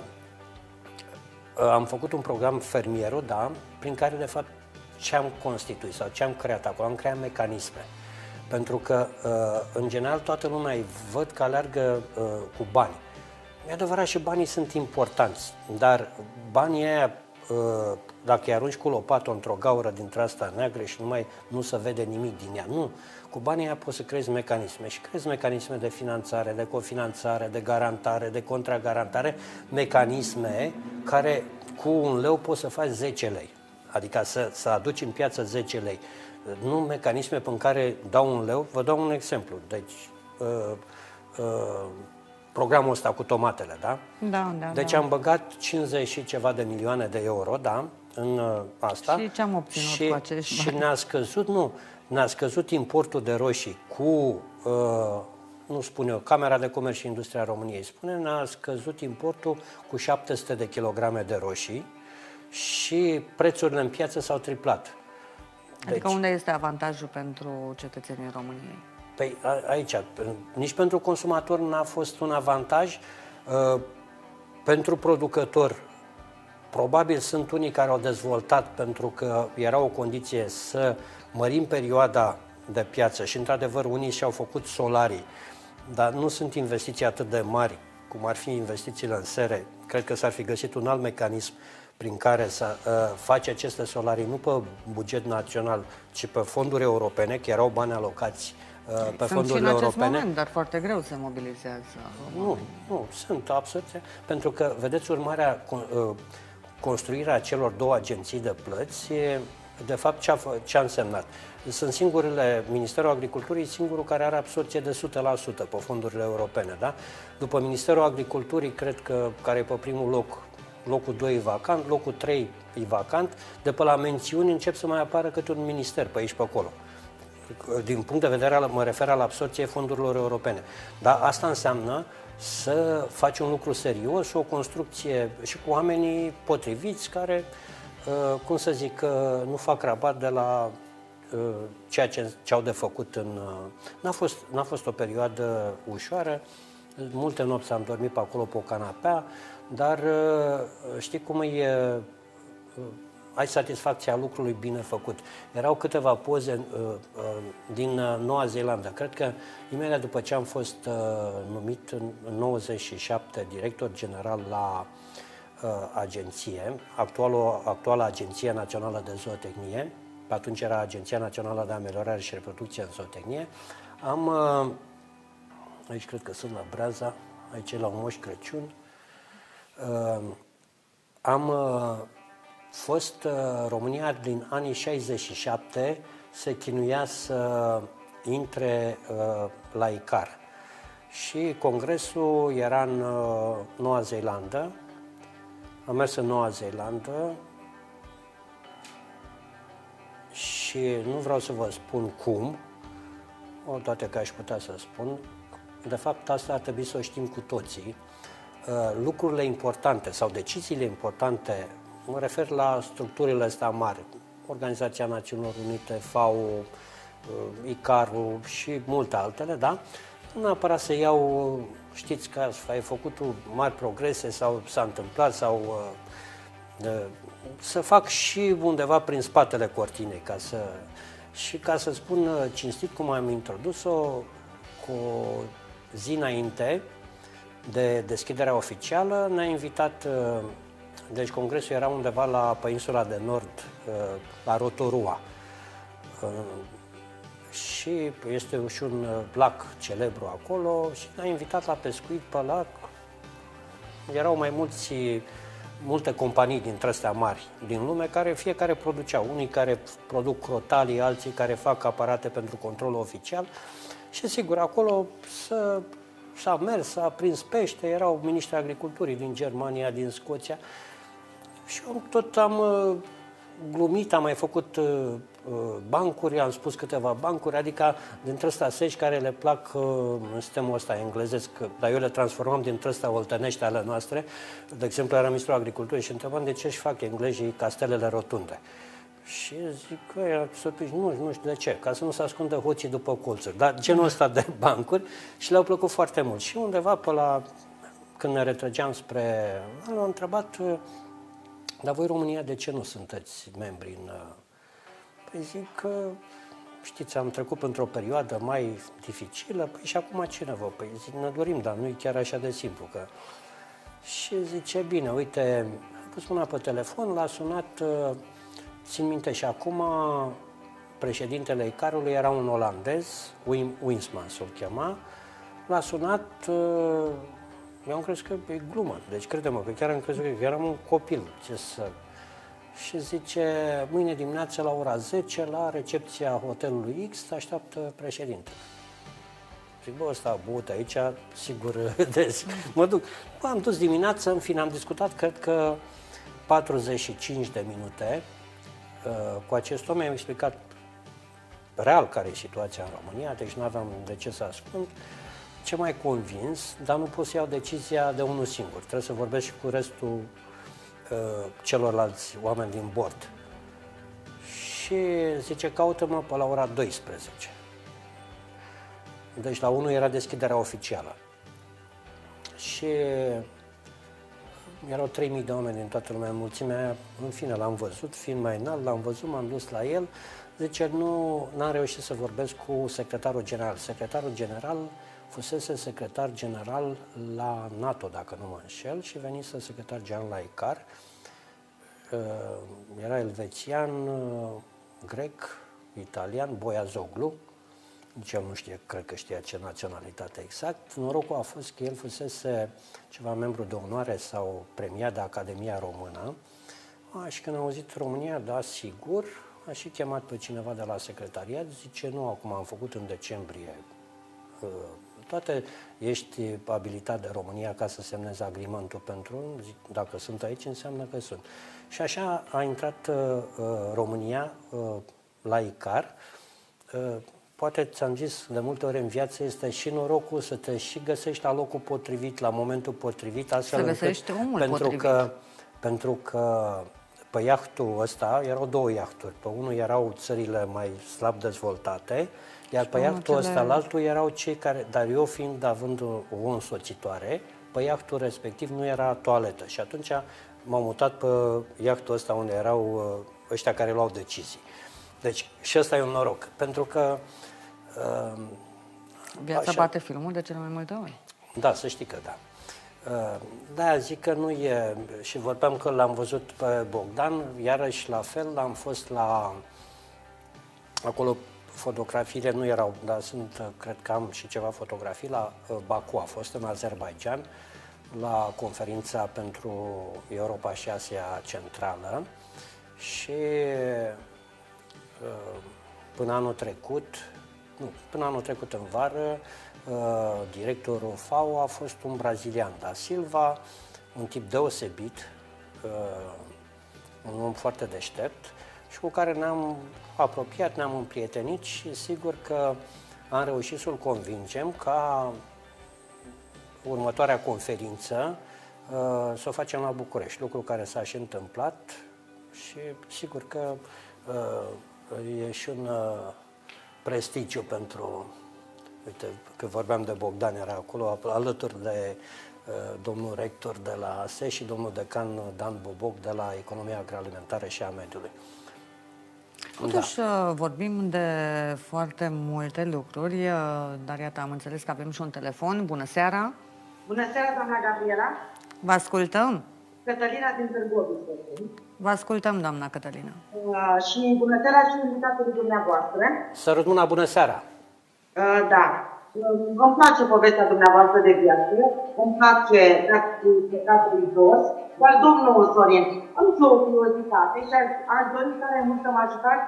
uh, am făcut un program Fermierul, da, prin care de fapt ce am constituit sau ce am creat acolo, am creat mecanisme. Pentru că, uh, în general, toată lumea îi văd că alergă uh, cu bani. E adevărat și banii sunt importanți, dar banii aia, dacă îi arunci cu lopată într-o gaură dintre asta neagră și nu mai nu se vede nimic din ea, nu. Cu banii aia poți să creezi mecanisme și creezi mecanisme de finanțare, de cofinanțare, de garantare, de contragarantare, mecanisme care cu un leu poți să faci zece lei, adică să, să aduci în piață zece lei. Nu mecanisme pe care dau un leu, vă dau un exemplu. Deci, uh, uh, programul ăsta cu tomatele, da? Da, da. Deci da. am băgat cincizeci și ceva de milioane de euro, da, în uh, asta. Și ce am obținut și, cu acești și bani? ne-a scăzut, nu, ne-a scăzut importul de roșii cu, uh, nu spun eu, Camera de Comerț și Industria României spune, ne-a scăzut importul cu șapte sute de kilograme de roșii și prețurile în piață s-au triplat. Adică deci, unde este avantajul pentru cetățenii României? Păi a, aici, nici pentru consumator n-a fost un avantaj, uh, pentru producător probabil sunt unii care au dezvoltat pentru că era o condiție să mărim perioada de piață și într-adevăr unii și-au făcut solarii, dar nu sunt investiții atât de mari cum ar fi investițiile în sere. Cred că s-ar fi găsit un alt mecanism prin care să uh, face aceste solarii nu pe buget național, ci pe fonduri europene, că erau bani alocați uh, pe sunt fondurile și în acest europene. moment, dar foarte greu se mobilizează. Nu, nu, sunt absolut. Pentru că, vedeți, urmarea, uh, construirea celor două agenții de plăți, e, de fapt, ce a, ce a însemnat? Sunt singurele, Ministerul Agriculturii, singurul care are absorție de o sută la sută pe fondurile europene, da? După Ministerul Agriculturii, cred că, care e pe primul loc, locul doi e vacant, locul trei e vacant, de pe la mențiuni încep să mai apară câte un minister pe aici pe acolo. Din punct de vedere, al, mă refer la absorție fondurilor europene. Dar asta înseamnă să faci un lucru serios, o construcție și cu oamenii potriviți care, cum să zic, nu fac rabat de la ceea ce, ce au de făcut în... N-a fost, n-a fost o perioadă ușoară, multe nopți am dormit pe acolo pe o canapea, dar știi cum e, ai satisfacția lucrului bine făcut. Erau câteva poze din Noua Zeelandă. Cred că imediat după ce am fost numit în nouăzeci și șapte director general la agenție, actuală, actuala Agenție Națională de Zootehnie, pe atunci era Agenția Națională de Ameliorare și Reproducție în Zootehnie, am, aici cred că sunt la Breaza, aici la un Moș Crăciun, am fost, România din anii șaizeci și șapte se chinuia să intre la ICAR și congresul era în Noua Zeelandă, am mers în Noua Zeelandă și nu vreau să vă spun cum, o toate că aș putea să spun, de fapt asta ar trebui să o știm cu toții, lucrurile importante sau deciziile importante, mă refer la structurile astea mari, Organizația Națiunilor Unite, F A O, ICAR-ul și multe altele, da? Nu neapărat să iau, știți că ai făcut mari progrese sau s-a întâmplat sau să fac și undeva prin spatele cortinei, ca să, și ca să spun cinstit cum am introdus-o cu zi înainte de deschiderea oficială, ne-a invitat, deci congresul era undeva la Peninsula de Nord, la Rotorua. Și este și un lac celebru acolo și ne-a invitat la pescuit pe lac. Erau mai mulți, multe companii dintre astea mari din lume care fiecare produceau. Unii care produc crotalii, alții care fac aparate pentru control oficial. Și sigur, acolo să... S-a mers, s-a prins pește, erau miniștri agriculturii din Germania, din Scoția și eu tot am uh, glumit, am mai făcut uh, bancuri, am spus câteva bancuri, adică dintre astea seci care le plac uh, în sistemul ăsta englezesc, dar eu le transformam dintre astea oltenești ale noastre. De exemplu, era ministrul agriculturii și întrebam de ce își fac englezii castelele rotunde. Și zic că surprins, nu, nu știu de ce, ca să nu se ascundă hoții după colțuri, dar genul ăsta de bancuri și le-au plăcut foarte mult. Și undeva pe la, când ne retrăgeam spre, l-am întrebat, dar voi România de ce nu sunteți membri în... Păi zic că, știți, am trecut într-o perioadă mai dificilă, păi și acum ce ne vă? Păi zic, ne dorim, dar nu e chiar așa de simplu, că Și zice, bine, uite, a pus mâna pe telefon, l-a sunat, țin minte și acum, președintele Icarului era un olandez, Wim Winsmans îl chema, l-a sunat, eu am crezut că e glumă, deci crede-mă că chiar am crezut că eram un copil, ce să... Și zice, mâine dimineață la ora zece, la recepția hotelului X, așteaptă președintele. Zic, bă, ăsta a băut aici, sigur, des. Mă duc. Bă, am dus dimineața, în fine, am discutat, cred că patruzeci și cinci de minute uh, cu acest om, mi-am explicat real care e situația în România, deci nu aveam de ce să ascund. Ce mai convins, dar nu pot să iau decizia de unul singur. Trebuie să vorbesc și cu restul uh, celorlalți oameni din bord. Și zice, caută-mă pe la ora douăsprezece. Deci la unu era deschiderea oficială. Și erau trei mii de oameni din toată lumea, mulțimea aia, în fine l-am văzut, fiind mai înalt, l-am văzut, m-am dus la el. Zice, nu, n-am reușit să vorbesc cu secretarul general. Secretarul general fusese secretar general la NATO, dacă nu mă înșel, și venise secretar general la Icar. Era elvețian, grec, italian, Boiazoglu. Nici eu nu știu, cred că știa ce naționalitate exact. Norocul a fost că el fusese ceva membru de onoare sau premiat de Academia Română. A, și când am auzit România, da, sigur, a și chemat pe cineva de la secretariat, zice, nu, acum am făcut în decembrie toate, ești abilitat de România ca să semnezi agreementul pentru, zic, dacă sunt aici, înseamnă că sunt. Și așa a intrat uh, România uh, la Icar. Uh, Poate ți-am zis de multe ori în viață, este și norocul să te și găsești la locul potrivit, la momentul potrivit, astfel să găsești încât, omul pentru potrivit. Că, pentru că pe iahtul ăsta erau două iahturi. Pe unul erau țările mai slab dezvoltate, iar pe iahtul ăsta, cele... la altul, erau cei care, dar eu fiind având o, o însoțitoare, pe iahtul respectiv nu era toaletă. Și atunci m-am mutat pe iahtul ăsta unde erau ăștia care luau decizii. Deci și ăsta e un noroc, pentru că Uh, Viața așa, bate filmul de cele mai multe ori. Da, să știi că da. Uh, da, zic că nu e... Și vorbeam că l-am văzut pe Bogdan, iarăși la fel, am fost la... Acolo fotografiile nu erau, dar sunt, cred că am și ceva fotografii la uh, Baku, a fost în Azerbaidjan, la conferința pentru Europa și Asia Centrală și uh, până anul trecut, Nu, până anul trecut în vară, uh, directorul F A O a fost un brazilian, Da Silva, un tip deosebit, uh, un om foarte deștept și cu care ne-am apropiat, ne-am împrietenit și sigur că am reușit să-l convingem ca următoarea conferință uh, să o facem la București, lucru care s-a și întâmplat și sigur că uh, e și un uh, prestigiu pentru, uite, că vorbeam de Bogdan, era acolo alături de uh, domnul rector de la A S E și domnul decan Dan Boboc de la Economia Agroalimentară și a Mediului. Totuși da. Vorbim de foarte multe lucruri, dar iată, am înțeles că avem și un telefon. Bună seara! Bună seara, doamna Gabriela! Vă ascultăm! Cătălina din Târgoviște. Vă ascultăm, doamna Cătălina. Uh, și bună seara și invitatului dumneavoastră. Sărut mâna, bună seara! Uh, da. Uh, îmi place povestea dumneavoastră de viață, îmi place plecatul jos, dar domnul Sorin, am și o curiozitate și aș dori tare mult să mă ajutați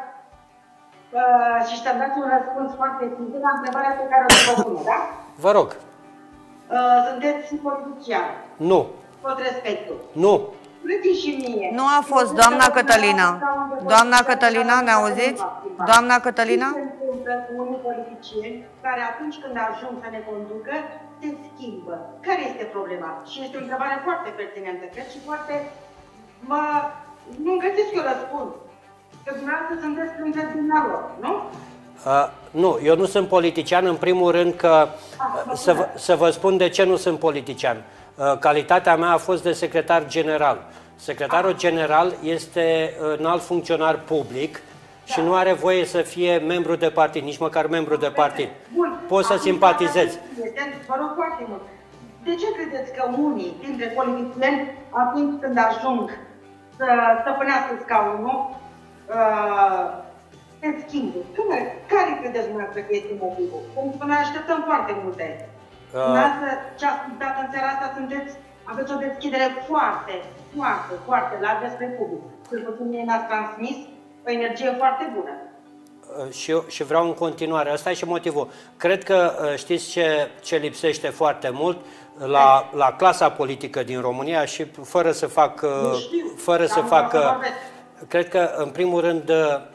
uh, și să-mi dați un răspuns foarte simplu la întrebarea pe care o vă pun, da? Vă rog. Uh, sunteți politician. Nu. Tot respectul. Nu. Și mie. Nu a fost, doamna Cătălina. Doamna Cătălina, ne auziți? Doamna Cătălina? Ce se întâmplă cu unii politicieni care atunci când ajung să ne conducă, se schimbă? Care este problema? Și este o întrebare foarte pertinentă, cred, și foarte... Mă... Nu-mi găsesc eu răspuns. Că dumneavoastră sunteți printre dumneavoastră, nu? Uh, nu, eu nu sunt politician, în primul rând că... Uh, să, vă, să vă spun de ce nu sunt politician. Calitatea mea a fost de secretar general. Secretarul general este un alt funcționar public și nu are voie să fie membru de partid, nici măcar membru de partid. Poți să simpatizezi. Vă rog foarte mult. De ce credeți că unii dintre politicieni, atunci când ajung să stăpânească scaunul, uh, se schimbă? Care credeți dumneavoastră că este motivul? Pentru că noi așteptăm foarte multe. Uh. Dumneavoastră, ce ascultat în seara asta, sunteți, aveți o deschidere foarte, foarte, foarte largă spre public. Cel puțin mie mi-ați transmis o energie foarte bună. Și, și vreau în continuare, ăsta e și motivul. Cred că știți ce, ce lipsește foarte mult la, la clasa politică din România și fără să fac, fără să fac, cred că în primul rând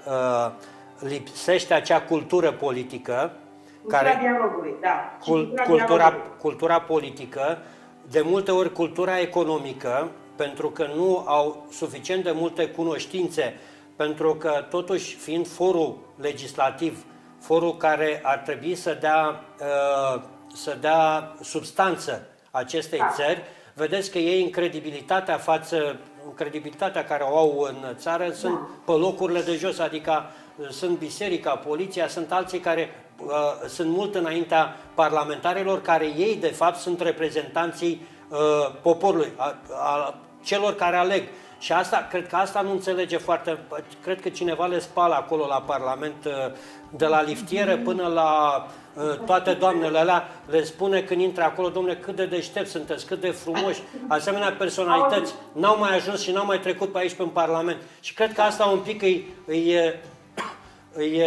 lipsește acea cultură politică, cultura care, dialogului, da. Cultura, cultura, cultura politică, de multe ori cultura economică, pentru că nu au suficient de multe cunoștințe, pentru că totuși fiind forul legislativ, forul care ar trebui să dea, uh, să dea substanță acestei țări, vedeți că ei în credibilitatea față, în credibilitatea care o au în țară, sunt pe locurile de jos, adică sunt biserica, poliția, sunt alții care uh, sunt mult înaintea parlamentarilor, care ei de fapt sunt reprezentanții uh, poporului, a, a celor care aleg. Și asta, cred că asta nu înțelege foarte, cred că cineva le spală acolo la Parlament, de la liftieră până la toate doamnele alea, le spune când intră acolo, domnule, cât de deștept sunteți, cât de frumoși, asemenea personalități, n-au mai ajuns și n-au mai trecut pe aici pe Parlament. Și cred că asta un pic îi, îi, îi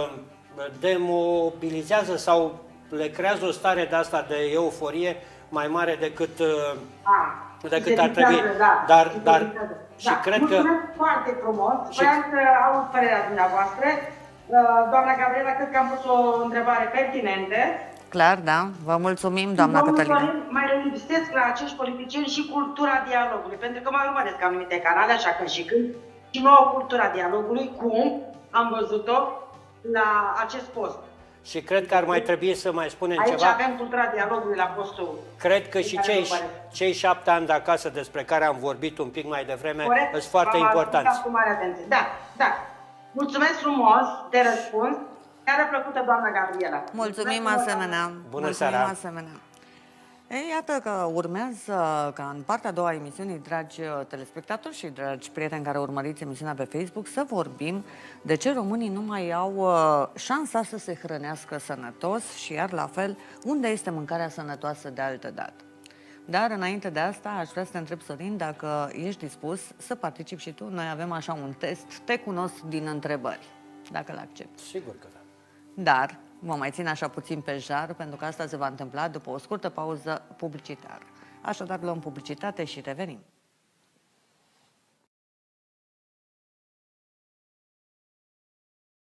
demobilizează sau le creează o stare de asta de euforie mai mare decât... decât ar trebui. Da, dar, dar, și da. cred Mulțumesc că... foarte frumos. Și... Vreau să aud părerea dumneavoastră. Doamna Gabriela, cred că am pus o întrebare pertinentă. Clar, da. Vă mulțumim, doamna Cătălina. Mai lipsesc la acești politicieni și cultura dialogului, pentru că mai urmăresc că anumite canale, așa că și când, și nouă cultura dialogului, cum am văzut-o la acest post. Și cred că ar mai trebui să mai spunem Aici ceva. Aici avem cultura dialogului la postul. Cred că și cei, cei șapte ani de acasă despre care am vorbit un pic mai devreme sunt foarte importanți. Cu mare atenție. Da, da. Mulțumesc frumos de răspuns. Chiar a plăcută, doamna Gabriela. Mulțumim asemenea. Bună Mulțumim seara. asemenea. Ei, iată că urmează ca în partea a doua a emisiunii, dragi telespectatori și dragi prieteni care urmăriți emisiunea pe Facebook, să vorbim de ce românii nu mai au șansa să se hrănească sănătos și iar la fel, unde este mâncarea sănătoasă de altă dată. Dar înainte de asta, aș vrea să te întreb, Sorin, dacă ești dispus să participi și tu. Noi avem așa un test, te cunosc din întrebări, dacă îl accepti. Sigur că da. Dar mă mai țin așa puțin pe jar, pentru că asta se va întâmpla după o scurtă pauză publicitară. Așadar, luăm publicitate și revenim.